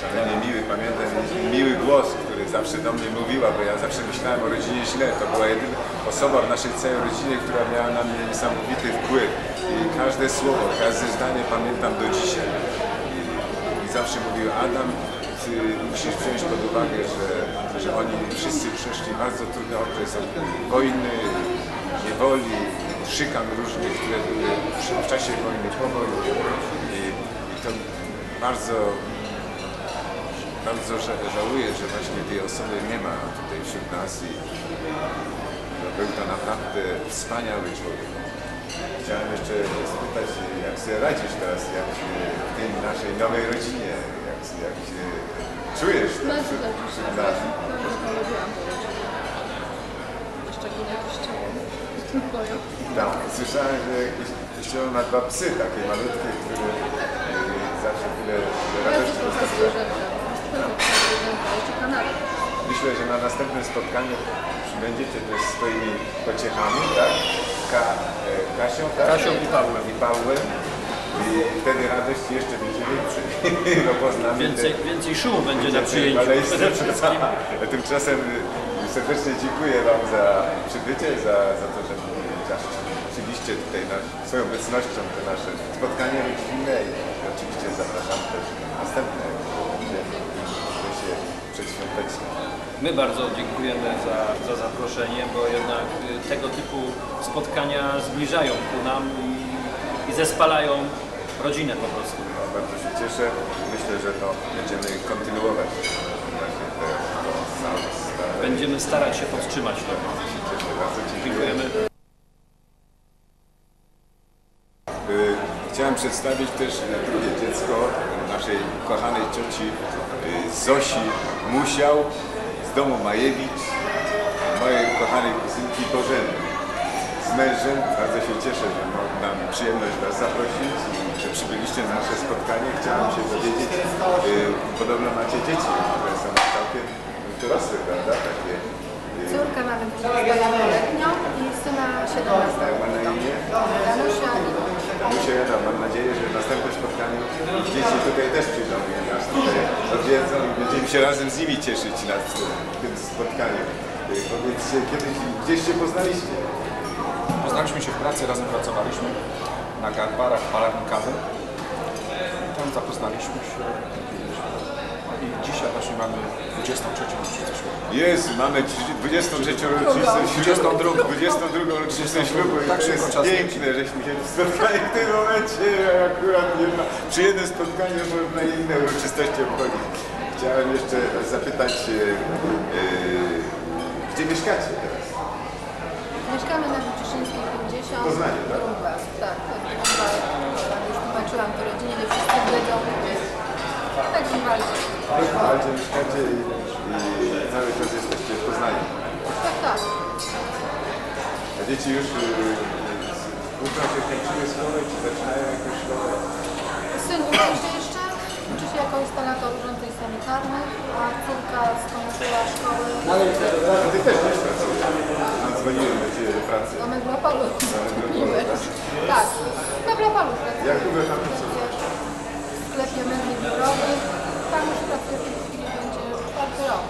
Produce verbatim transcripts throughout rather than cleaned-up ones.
szalenie miły, pamiętam miły głos, który zawsze do mnie mówiła, bo ja zawsze myślałem o rodzinie źle. To była jedyna osoba w naszej całej rodzinie, która miała na mnie niesamowity wpływ. I każde słowo, każde zdanie pamiętam do dzisiaj. I, i zawsze mówił: Adam, ty musisz wziąć pod uwagę, że, że oni wszyscy przeszli bardzo trudny okres od wojny, niewoli, szykan różnych, które były w czasie wojny, po wojnie. I, i to bardzo, bardzo żałuję, że właśnie tej osoby nie ma tutaj wśród nas i no, był to naprawdę wspaniały człowiek. Chciałem jeszcze spytać, jak sobie radzisz teraz, jak w tej naszej nowej rodzinie, jak, jak się czujesz tam wśród, wśród nas? Bardzo polubiłam tę rodzinę. Szczególnie kościoło. Tak, słyszałem, że kościoło ma dwa psy takie malutkie, które zawsze tyle radości dostarczają. Myślę, że na następnym spotkaniu przybędziecie też swoimi pociechami, tak? Ka, e, Kasią, tak? Kasią i Pawłem. I Pawłem. I wtedy radość jeszcze będzie więcej. No poznamy Więcej, te, więcej szumu będzie na przyjęciu. Przede wszystkim. A tymczasem serdecznie dziękuję Wam za przybycie, za, za to, że oczywiście tutaj na, swoją obecnością te nasze spotkania rodzinne i oczywiście zapraszam też na następne się przedświąteczne. My bardzo dziękujemy za, za zaproszenie, bo jednak tego typu spotkania zbliżają ku nam i, i zespalają rodzinę po prostu. No, bardzo się cieszę. Myślę, że to będziemy kontynuować. Właśnie te, to Będziemy starać się podtrzymać to. Cieszę, bardzo dziękujemy. Chciałem przedstawić też drugie dziecko naszej kochanej cioci Zosi Musiał z domu Majewicz, mojej kochanej kuzynki Bożeny. Z mężem bardzo się cieszę, że mam przyjemność Was zaprosić i że przybyliście na nasze spotkanie. Chciałem się dowiedzieć, podobno macie dzieci, które są całkiem dorosłe, prawda? Takie, Córkę mamy dwudziestoletnią i syna siedemnastoletniego. ma na imię? Danusia i Danusia, ja mam nadzieję, że w następnym spotkaniu dzieci tutaj też przyjdą i nas tutaj odwiedzą i będziemy się razem z nimi cieszyć nad tym spotkaniem. Powiedzcie, kiedyś gdzieś się poznaliście? Poznaliśmy się w pracy, razem pracowaliśmy na barach, palarni kawy. Tam zapoznaliśmy się i dzisiaj właśnie mamy dwudziestą trzecią rocznicę ślubu. Jezu, mamy dwudziestą trzecią rocznicę ślubu, dwudziestą drugą rocznicę ślubu i Tak to szybko jest czas piękne, żeśmy się spotkali w tym momencie, akurat nie ma, przy jednym spotkaniu można inne uroczystości obchodzić. Chciałem jeszcze zapytać, e, e, gdzie mieszkacie teraz? Mieszkamy na Wyciszyńskiej pięćdziesiąt. W Poznaniu, tak? Tak, to jest już tłumaczyłam to rodzinie, nie wszyscy wiedzą. Tak, w Waldzie. W Waldzie mieszkacie i, i cały czas jesteście w Poznaniu. Tak, tak. A dzieci już y, uczą się, kończyły szkołę, czy zaczynają jakąś szkołę? Syn uczy się jeszcze, uczy się jako instalator urządzeń sanitarnych, a córka skończyła szkołę A ty też nie pracujesz? Dzwoniłem do Ciebie do pracy. na Megropolu. Megropolu, Tak, na Megropolu pracuję. Jak długo tam pracujesz? W sklepie mebli biurowych. Tam już pracuję w tej chwili, będzie czwarty rok.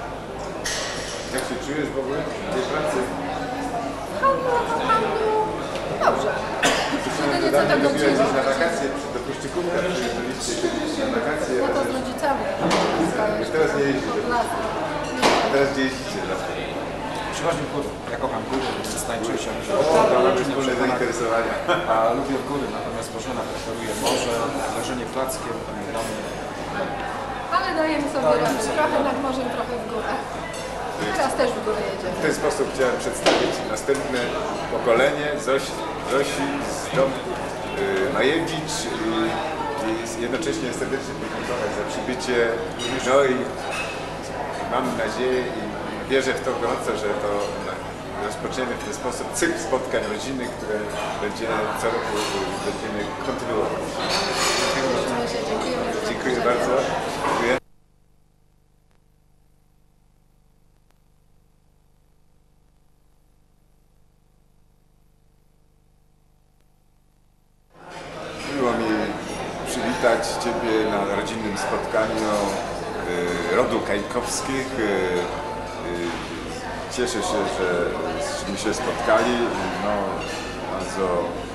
Jak się czujesz w ogóle w tej pracy? W handlu, w handlu. Dobrze. Słyszałem, że dawno lubiłeś gdzieś na wakacje, do Puszczykówka przyjeżdżaliście kiedyś na wakacje. No to z rodzicami. Już teraz nie jeździcie. Od lat. A teraz gdzie jeździcie? Przeważnie w góry. Ja kocham góry, więc najczęściej mi się O, uda mamy rodziny wspólne przekonać. zainteresowania. A lubię góry, natomiast Bożena preferuje morze, leżenie plackiem, dla mnie. Ale dajemy sobie radę. Trochę nad morzem, trochę w górę. Teraz też w górę W jedziemy. ten sposób chciałem przedstawić następne pokolenie Zosi, Zosi z domu y, Majewicz i, i jednocześnie serdecznie podziękować za przybycie. No i mam nadzieję i wierzę w to gorąco, że to rozpoczniemy w ten sposób cykl spotkań rodzinnych, które będziemy co roku będziemy kontynuować. Cieszymy się, dziękujemy za Dziękuję zaproszenie. bardzo. Dziękuję. Miło mi przywitać Ciebie na rodzinnym spotkaniu rodziną y, rodu Kajkowskich. Y, y, cieszę się, żeśmy się spotkali. No, bardzo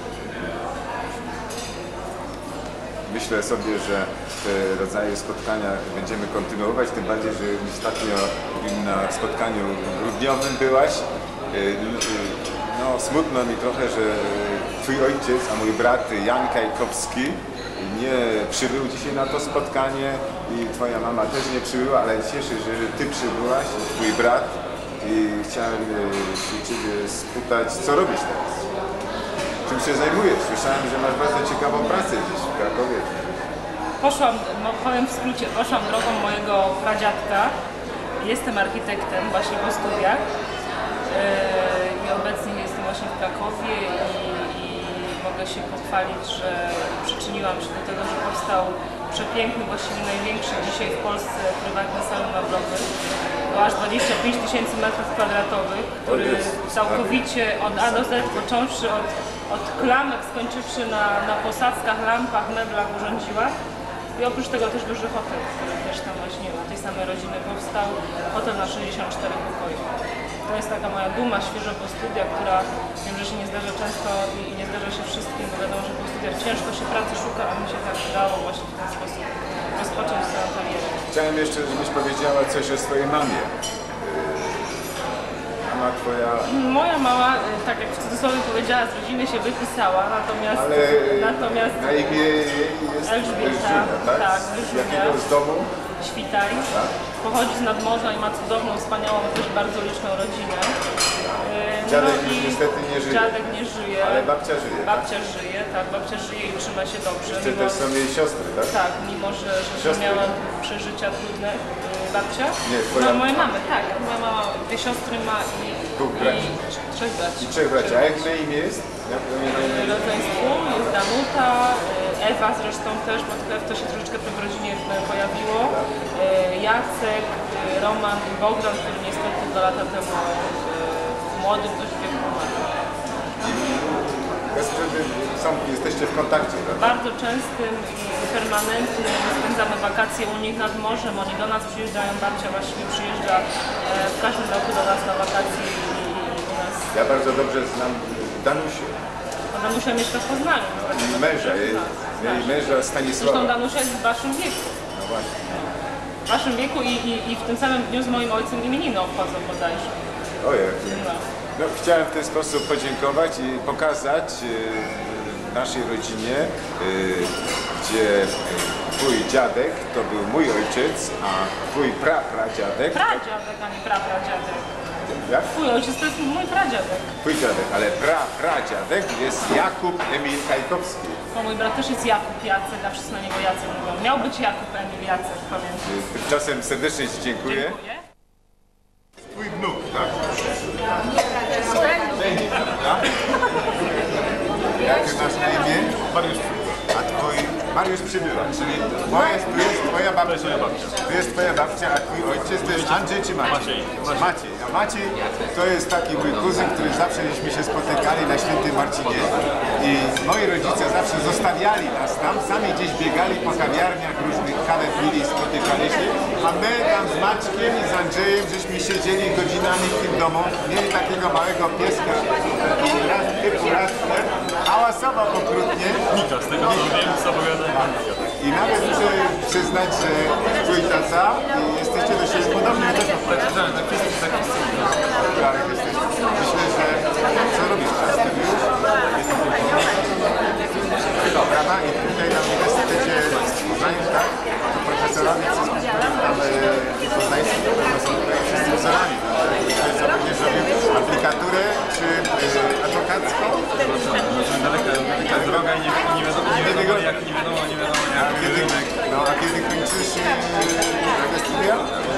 myślę sobie, że te rodzaje spotkania będziemy kontynuować, tym bardziej, że ostatnio na spotkaniu grudniowym byłaś. No, smutno mi trochę, że twój ojciec, a mój brat Jan Kajkowski nie przybył dzisiaj na to spotkanie i twoja mama też nie przybyła, ale cieszę się, że ty przybyłaś, twój brat, i chciałem się ciebie spytać, co robisz teraz? Czym się zajmujesz? Słyszałem, że masz bardzo ciekawą pracę gdzieś w Krakowie. Poszłam, no powiem w skrócie, poszłam drogą mojego pradziadka. Jestem architektem właśnie po studiach yy, i obecnie jestem właśnie w Krakowie i, i mogę się pochwalić, że przyczyniłam się do tego, że powstał przepiękny, właściwie największy dzisiaj w Polsce prywatny salon meblowy. To aż dwadzieścia pięć tysięcy metrów kwadratowych, który całkowicie od A do Z, począwszy od, od klamek, skończywszy na, na posadzkach, lampach, meblach, urządziłach. I oprócz tego też duży hotel, który też tam właśnie u tej samej rodziny powstał. Hotel na sześćdziesiąt cztery pokoje. To jest taka moja duma, świeżo po studiach, która wiem, że się nie zdarza często i nie zdarza się wszystkim, bo wiadomo, że po studiach ciężko się pracy szuka, a mi się tak udało właśnie w ten sposób rozpocząć swoją karierę. Chciałem jeszcze, żebyś powiedziała coś o swojej mamie. Mama twoja... Moja mama, tak jak w cudzysłowie powiedziała, z rodziny się wypisała, natomiast... Ale natomiast na imię jej jest Elżbieta, tak? tak, Z jakiego z domu? Świtaj. Tak? Pochodzi z nadmorza i ma cudowną, wspaniałą, też bardzo liczną rodzinę. Yy, Dziadek no już i niestety nie żyje. Dziadek nie żyje. Ale babcia żyje. Babcia żyje, tak, babcia żyje i trzyma się dobrze. Jeszcze Mimo, też są jej siostry, tak? tak, mimo że, że, że Siostry? miała przeżycia trudne. Yy, babcia? Nie, twoja- No, mojej mamy, tak. Moja mama dwie siostry ma i, Dwóch braci. i trzech braci. I trzech braci. A jak na imię jest? Jak na imię? Rodzeństwu jest Danuta, Ewa zresztą też, bo tylko F to się troszeczkę w rodzinie pojawiło, Jacek, Roman i Bogdan, który niestety dwa lata temu w młodym dość wieku umarł. Są, jesteście w kontakcie, prawda? Bardzo częstym i permanentnym, spędzamy wakacje u nich nad morzem, oni do nas przyjeżdżają, babcia właściwie przyjeżdża w każdym roku do nas na wakacje i, i u nas. Ja bardzo dobrze znam Danusię. Danusia mieszka w Poznaniu. I męża, jej, jej męża Zresztą Stanisława. Danusia jest w waszym wieku. No właśnie. W waszym wieku i, i, i w tym samym dniu z moim ojcem imieniny obchodzą bodajże. Ojej. No. No, chciałem w ten sposób podziękować i pokazać y, naszej rodzinie, y, gdzie twój dziadek to był mój ojciec, a twój prapradziadek... Pradziadek, a nie prapradziadek. Jak? Twój ojciec to jest mój pradziadek. Twój dziadek, ale prapradziadek jest Jakub Emil Kajkowski. Bo mój brat też jest Jakub Jacek, a wszyscy na niego Jacek mówią. Miał być Jakub Emil Jacek, pamiętam. Y, Tymczasem serdecznie Ci dziękuję. Dziękuję. Twój wnuk, tak? Jak masz na imię? Mariusz. A twój Mariusz Przybyła, czyli to jest, tu jest twoja babcia. Tu jest twoja babcia, a twój ojciec to jest Andrzej czy Maciej? Maciej. A Maciej to jest taki mój kuzyn, który zawsze żeśmy się spotykali na Świętym Marcinie i moi rodzice zawsze zostawiali nas tam, sami gdzieś biegali po kawiarniach, różnych kawę pili, spotykali się, a my tam z Maćkiem i z Andrzejem żeśmy siedzieli godzinami w tym domu, mieli takiego małego pieska i raz, typu raz, hałasował okrutnie. Nika, z tego co wiem, z opowiadania. I nawet muszę przyznać, że twój tata i jesteście do siebie podobni. Ja też mam Tak, tak, tak, jest taki styl. poprawek jesteście. Myślę, że co robisz przez tym już? Prawda? I tutaj na Uniwersytecie w Poznaniu, tak? To profesorowie co specjalnie tam poznańscy są wszyscy wzorami. Co będziesz robił? Aplikaturę czy adwokacką? Daleka, daleka droga i nie, nie wiadomo, nie wiadomo jak, nie wiadomo, nie wiadomo A jak. kiedy, no, a kiedy kończysz yy, studia?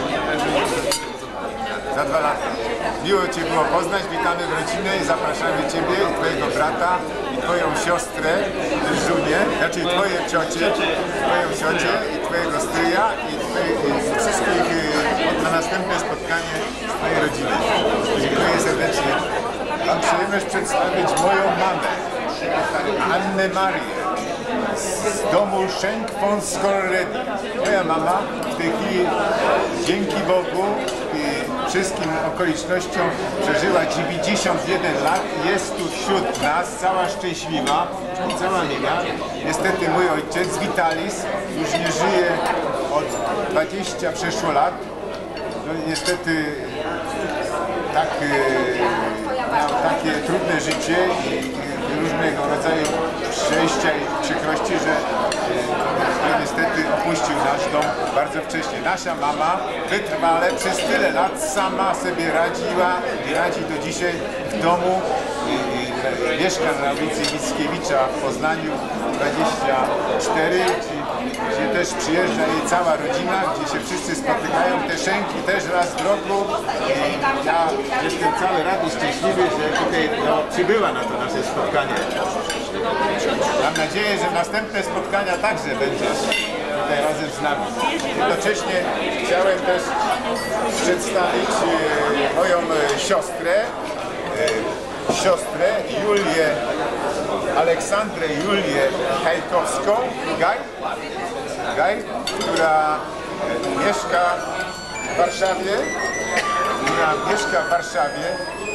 Za dwa lata. Miło Cię było poznać, witamy w rodzinę i zapraszamy Ciebie i Twojego brata i Twoją siostrę Żunię, znaczy Twoje ciocie, Twoją ciocię i Twojego stryja i, twoje, i wszystkich yy, na następne spotkanie z Twojej rodziny. Dziękuję serdecznie. Mam przyjemność przedstawić moją mamę, Annę Marię. z domu Schenk von Skorredi. Moja mama w tej chwili, dzięki Bogu i wszystkim okolicznościom, przeżyła dziewięćdziesiąt jeden lat i jest tu wśród nas, cała szczęśliwa, cała miła. Niestety mój ojciec Vitalis już nie żyje od dwudziestu przeszło lat. No, niestety tak, miał takie trudne życie i różnego rodzaju szczęścia i przykrości, że e, niestety opuścił nasz dom bardzo wcześnie. Nasza mama wytrwale przez tyle lat sama sobie radziła i radzi do dzisiaj w domu. I, i, mieszka na ulicy Mickiewicza w Poznaniu dwadzieścia cztery, gdzie też przyjeżdża jej cała rodzina, gdzie się wszyscy spotykają. Te Schenki też raz w roku. I ja jestem cały rad i szczęśliwy, że tutaj no, przybyła na to nasze spotkanie. Mam nadzieję, że następne spotkania także będzie tutaj razem z nami. Jednocześnie chciałem też przedstawić e, moją e, siostrę, e, siostrę Julię, Aleksandrę Julię Hajkowską, Gaj, Gaj, która e, mieszka w Warszawie, która mieszka w Warszawie.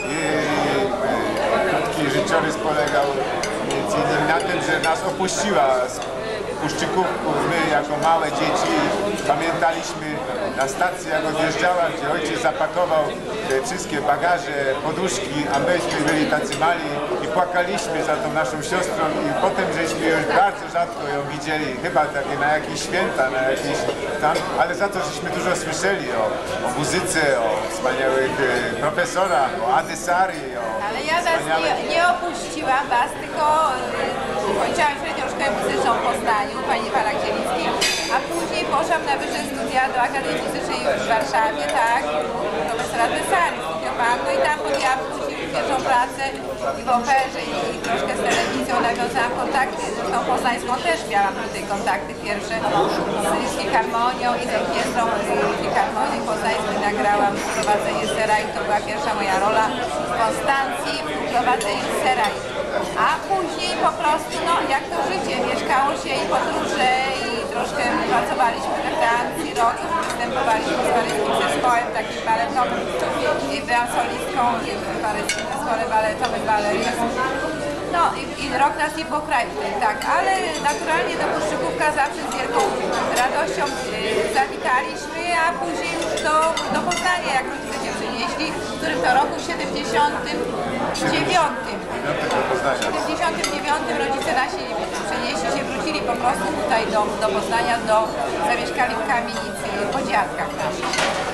Krótki życiorys polegał między innymi na tym, że nas opuściła z Puszczykówków. My jako małe dzieci pamiętaliśmy na stacji, jak odjeżdżała, gdzie ojciec zapakował te wszystkie bagaże, poduszki, a myśmy byli tacy mali i płakaliśmy za tą naszą siostrą i potem żeśmy już bardzo rzadko ją widzieli, chyba takie na jakieś święta, na jakieś tam, ale za to żeśmy dużo słyszeli o, o muzyce, o wspaniałych e, profesorach, o Adesari, o Ale ja was nie, nie opuściłam was, tylko y, kończyłam średnią szkołę muzyczną w Poznaniu, pani Warakielickiej, a później poszłam na wyższe studia do Akademii Muzycznej w Warszawie, tak, profesora Adesari studiowałam, no i tam podjęłam później pierwszą pracę i w operze i, i troszkę z telewizją nawiązałam kontakty, zresztą poznańską też miałam tutaj kontakty pierwsze z Filharmonią i z orkiestrą Filharmonii Poznańskiej nagrałam Wprowadzenie Sera i to była pierwsza moja rola w Konstancji w Wprowadzeniu Sera. A później po prostu, no jak to życie, mieszkało się i podróże i troszkę pracowaliśmy we Francji, rok występowaliśmy z paryskim zespołem takim baletowym i byłam solistką w paryskim zespole baletowym Balerius. No i, i rok nas nie było w kraju, tak, ale naturalnie do Puszczykówka zawsze z wielką radością y, zawitaliśmy, a później już do, do Poznania, jak rodzice się przynieśli, w którym to roku siedemdziesiątym dziewiątym. W siedemdziesiątym dziewiątym rodzice nasi przenieśli się, wrócili po prostu tutaj do, do Poznania, do, zamieszkali w kamienicy po dziadkach naszych.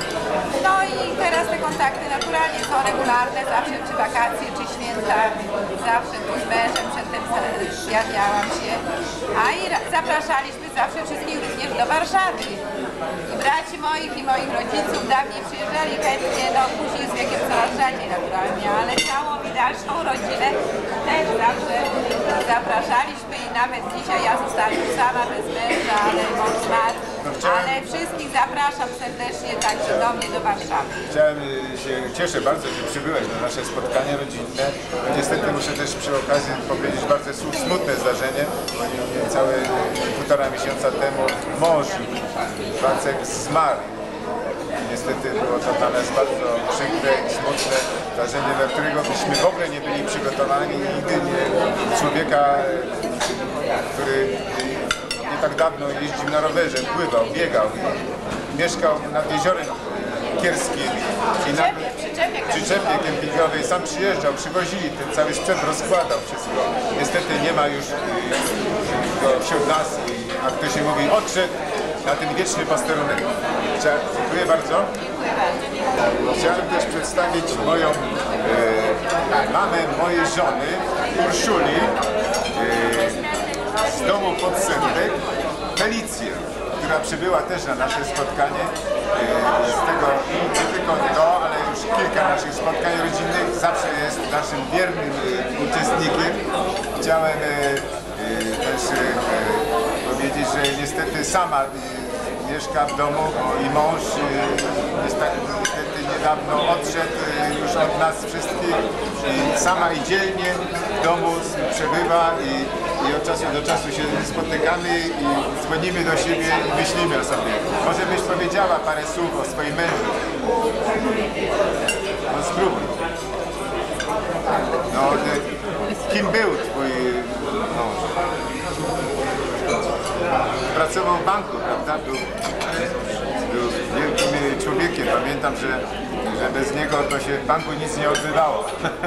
No i teraz te kontakty naturalnie są regularne, zawsze czy wakacje, czy święta, zawsze tu z mężem przedtem zjawiałam się. A i zapraszaliśmy zawsze wszystkich również do Warszawy. I braci moich i moich rodziców dawniej przyjeżdżali chętnie, no później z wiekiem coraz rzadziej naturalnie, ale całą i dalszą rodzinę też zawsze zapraszaliśmy i nawet dzisiaj ja zostałam już sama bez męża, ale mąż zmarł. Ale wszystkich zapraszam serdecznie także do mnie do Warszawy. Chciałem się, cieszę bardzo, że przybyłeś na nasze spotkanie rodzinne. No niestety muszę też przy okazji powiedzieć bardzo smutne zdarzenie, bo niecałe półtora miesiąca temu mąż Wacek zmarł. Niestety było to dla nas bardzo przykre i smutne zdarzenie, na którego byśmy w ogóle nie byli przygotowani. Nigdy nie człowieka, który nie tak dawno jeździł na rowerze, pływał, biegał, mieszkał nad jeziorem Kierskim i na przyczepie kempingowej, sam przyjeżdżał, przywozili, ten cały sprzęt rozkładał wszystko. Niestety nie ma już go wśród nas, a kto się mówi, odszedł na ten wieczny posterunek. Dziękuję bardzo. Chciałem też przedstawić moją e, mamę mojej żony, Urszuli, e, z domu Podsępek, Felicję, która przybyła też na nasze spotkanie. E, z tego nie tylko to, ale już kilka naszych spotkań rodzinnych, zawsze jest naszym wiernym e, uczestnikiem. Chciałem e, e, też e, powiedzieć, że niestety sama e, mieszka w domu i mąż niestety niedawno odszedł już od nas wszystkich i sama i dzielnie w domu przebywa i i od czasu do czasu się spotykamy i dzwonimy do siebie i myślimy o sobie. Może byś powiedziała parę słów o swoim mężu? No spróbuj. No, kim był twój mąż? Pracował w banku, prawda? Był, był wielkim człowiekiem. Pamiętam, że, że bez niego to się w banku nic nie odbywało.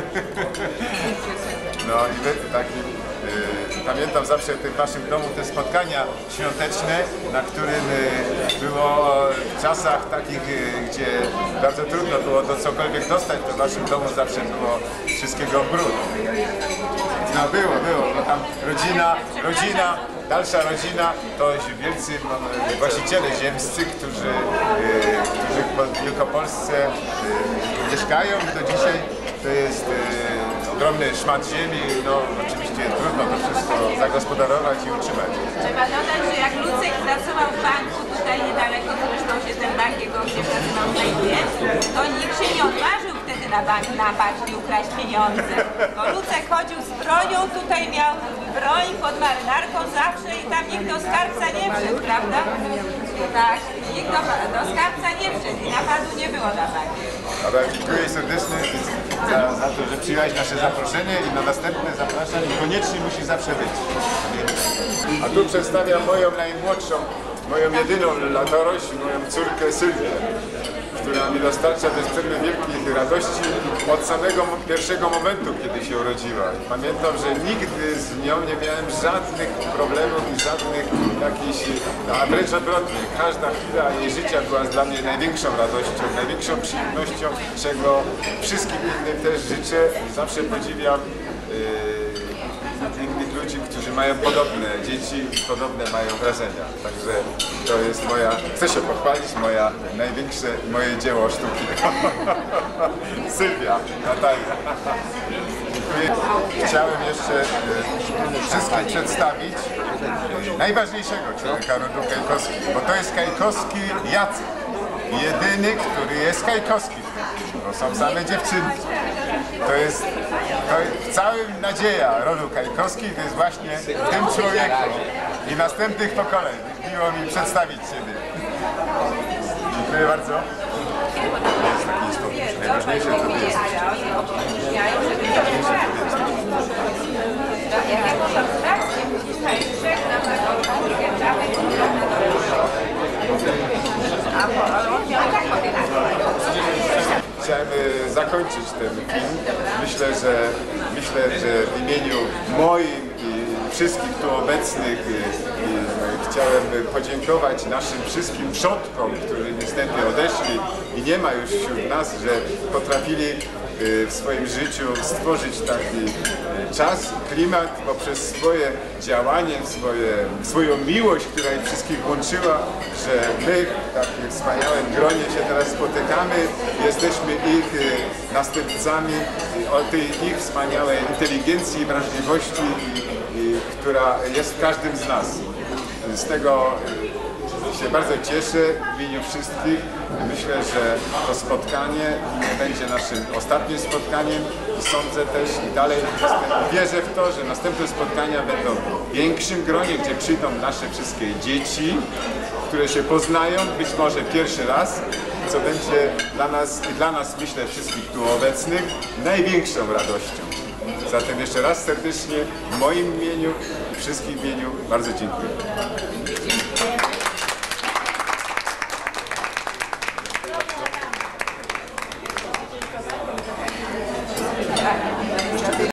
No i wy, taki, y, pamiętam zawsze w tym waszym domu te spotkania świąteczne, na którym y, było w czasach takich, y, gdzie bardzo trudno było to cokolwiek dostać, to w waszym domu zawsze było wszystkiego brud. No było, było, no tam rodzina, rodzina, dalsza rodzina, to wielcy no, właściciele ziemscy, którzy, y, którzy w Wielkopolsce y, mieszkają i do dzisiaj to jest y, ogromny szmat ziemi, no oczywiście trudno to wszystko zagospodarować i utrzymać. Trzeba dodać, że jak Lucek pracował w banku, tutaj niedaleko zresztą się ten bank jego, gdzie pracował, znajduje, to nikt się nie odważył wtedy na bank napaść i ukraść pieniądze. Bo Lucek chodził z bronią, tutaj miał broń pod marynarką zawsze i tam nikt do skarbca nie wszedł, prawda? Tak, nikt do, do skarbca nie wszedł i napadu nie było na bank. Ale dziękuję serdecznie za, za to, że przyjąłeś nasze zaproszenie i na następne zapraszam i koniecznie musi zawsze być. A tu przedstawiam moją najmłodszą, moją jedyną latorość, moją córkę Sylwię, która mi dostarcza bezprzerwnie wielkich radości od samego pierwszego momentu, kiedy się urodziła. I pamiętam, że nigdy z nią nie miałem żadnych problemów i żadnych jakichś, a wręcz odwrotnie, każda chwila jej życia była dla mnie największą radością, największą przyjemnością, czego wszystkim innym też życzę. Zawsze podziwiam yy, innych ludzi, którzy mają podobne dzieci i podobne mają wrażenia. Także to jest moja, chcę się pochwalić, moja największe, moje dzieło sztuki. Sylwia, Natalia. Dziękuję. Chciałem jeszcze e, wszystkim przedstawić e, najważniejszego człowieka rodu Kajkowski, bo to jest Kajkowski Jacek. Jedyny, który jest Kajkowski. To są same dziewczyny. To jest, to jest całym nadzieja rodu Kajkowskich, to jest właśnie w tym człowieku i następnych pokoleń. Miło mi przedstawić Ciebie. Dziękuję bardzo. Jest taki spokój. Najważniejsze to jest. Chciałem zakończyć ten film. Myślę, że myślę, że w imieniu moim i wszystkich tu obecnych i, i chciałem podziękować naszym wszystkim przodkom, którzy niestety odeszli i nie ma już wśród nas, że potrafili w swoim życiu stworzyć taki czas, klimat poprzez swoje działanie, swoje, swoją miłość, która ich wszystkich łączyła, że my w takim wspaniałym gronie się teraz spotykamy, jesteśmy ich następcami o tej ich wspaniałej inteligencji i wrażliwości, która jest w każdym z nas. Z tego się bardzo cieszę w imieniu wszystkich. Myślę, że to spotkanie będzie naszym ostatnim spotkaniem i sądzę też i dalej wierzę w to, że następne spotkania będą w większym gronie, gdzie przyjdą nasze wszystkie dzieci, które się poznają, być może pierwszy raz, co będzie dla nas i dla nas, myślę, wszystkich tu obecnych największą radością. Zatem jeszcze raz serdecznie w moim imieniu i wszystkim imieniu bardzo dziękuję.